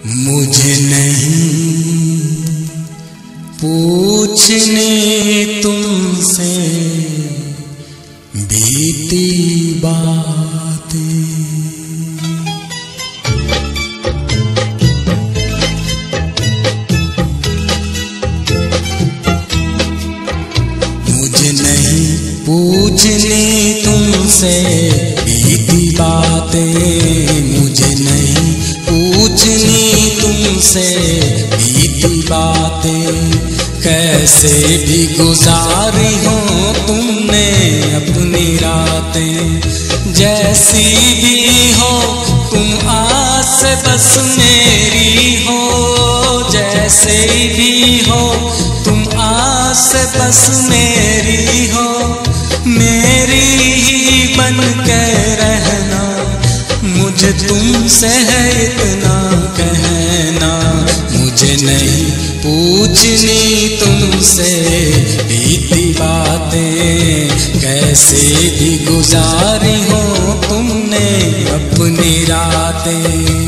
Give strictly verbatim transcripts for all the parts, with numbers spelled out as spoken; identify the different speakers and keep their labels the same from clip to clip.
Speaker 1: मुझे नहीं पूछने तुमसे बीती बातें, मुझे नहीं पूछने तुमसे बीती बातें, मुझे नहीं पूछनी तुमसे बीती बातें। कैसे भी गुजारी हो तुमने अपनी रातें, जैसी भी हो तुम आस बस मेरी हो, जैसे भी हो तुम आस बस मेरी हो, मेरी ही बन के रहना, मुझे तुमसे है इतना कहना। मुझे नहीं पूछनी तुमसे बीती बातें, कैसे भी गुजारी हो तुमने अपनी रातें।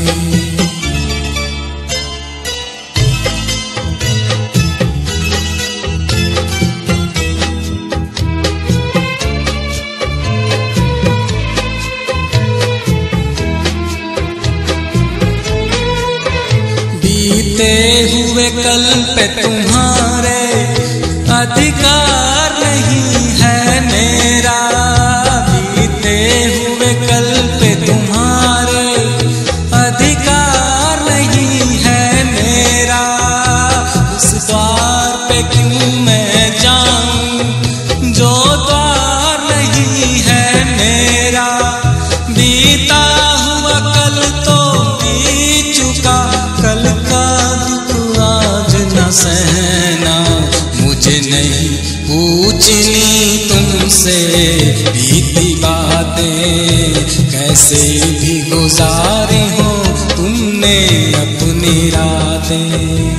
Speaker 1: बीते हुए कल पे तुम्हारे अधिकार नहीं है मेरा, बीते हुए कल पे तुम्हारे अधिकार नहीं है मेरा। उस द्वार पे क्यों मैं जाऊं जो द्वार नहीं है मेरा, बीता हुआ कल तो बीत चुका, कल का दुख आज न सहना। मुझे नहीं पूछनी तुमसे बीती बातें, कैसे भी गुजारी हो तुमने अपनी रातें।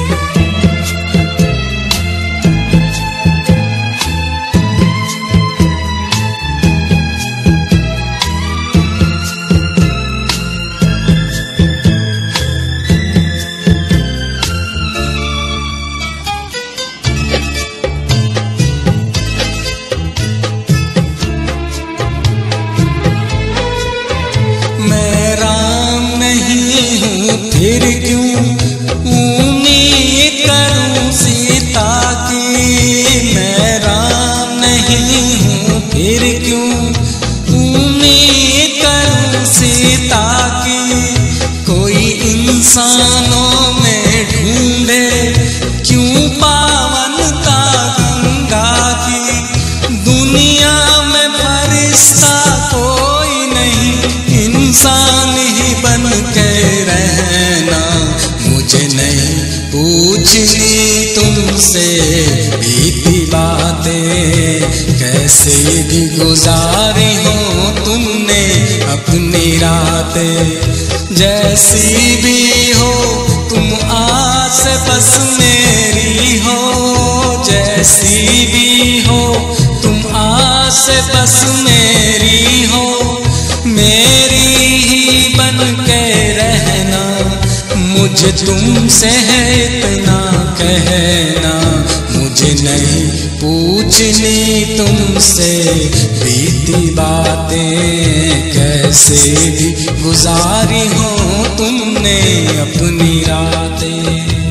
Speaker 1: फिर क्यों उम्मीद करूं सीता की, मैं राम नहीं हूँ फिर क्यों उम्मीद करूं सीता की। कोई इंसानों में ढूंढे क्यों पावनता गंगा की, दुनिया में फरिश्ता कोई नहीं, इंसान ही बन के रहना। मुझे नहीं पूछनी तुमसे बीती बातें, कैसे भी गुजारी हो तुमने अपनी रातें। जैसी भी हो तुम आस बस मेरी हो, जैसी भी हो तुम आस बस मेरी हो, मेरी ही बन के रहना, मुझे तुमसे है इतना कहना। मुझे नहीं पूछनी तुमसे बीती बातें, कैसे भी गुजारी हो तुमने अपनी रातें।